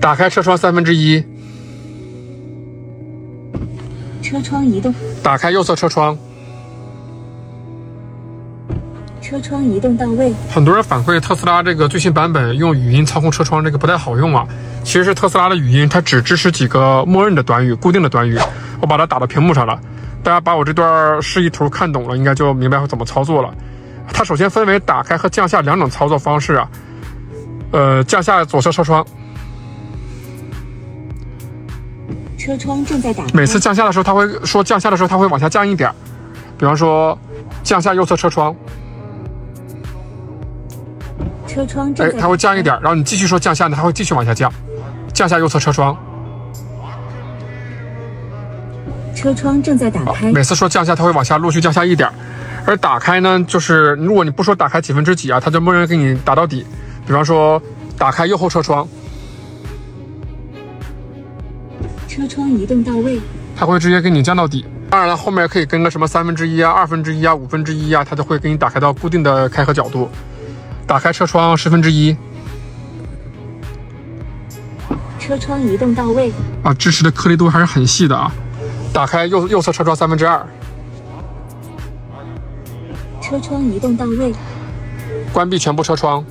打开车窗1/3。 车窗移动。 打开右侧车窗。 车窗移动到位。 很多人反馈特斯拉这个最新版本用语音操控车窗这个不太好用啊。其实是特斯拉的语音它只支持几个默认的短语、固定的短语，我把它打到屏幕上了。大家把我这段示意图看懂了，应该就明白会怎么操作了。它首先分为打开和降下两种操作方式啊。降下左侧车窗。 车窗正在打开。 每次降下的时候，它会说降下的时候它会往下降一点，比方说降下右侧车窗。 车窗正在， 它会降一点，然后你继续说降下呢，它会继续往下降。降下右侧车窗。 车窗正在打开。 每次说降下，它会往下陆续降下一点。而打开呢，就是如果你不说打开几分之几啊，它就默认给你打到底。比方说打开右后车窗。 车窗移动到位。 它会直接给你降到底。当然了，后面可以跟个什么1/3啊、2/1啊、1/5啊，它就会给你打开到固定的开合角度。打开车窗1/10。 车窗移动到位。 啊，支持的颗粒度还是很细的啊。打开右侧车窗2/3。 车窗移动到位。 关闭全部车窗。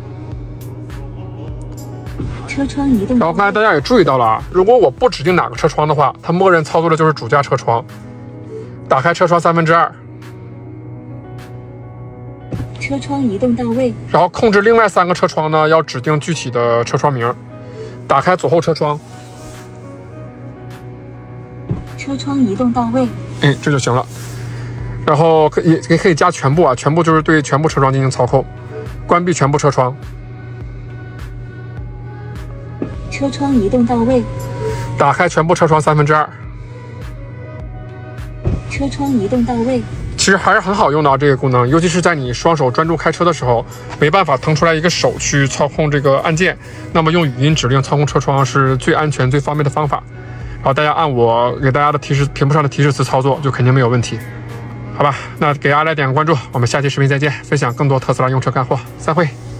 车窗移动。 然后刚才大家也注意到了啊，如果我不指定哪个车窗的话，它默认操作的就是主驾车窗。打开车窗2/3。 车窗移动到位。 然后控制另外3个车窗呢，要指定具体的车窗名。打开左后车窗。 车窗移动到位。 这就行了。然后可以加全部啊，全部就是对全部车窗进行操控。关闭全部车窗。 车窗移动到位。 打开全部车窗2/3。 车窗移动到位。 其实还是很好用的啊，这个功能，尤其是在你双手专注开车的时候，没办法腾出来一个手去操控这个按键，那么用语音指令操控车窗是最安全、最方便的方法。然后大家按我给大家的屏幕上的提示词操作，就肯定没有问题。好吧，那给阿来点个关注，我们下期视频再见，分享更多特斯拉用车干货，散会。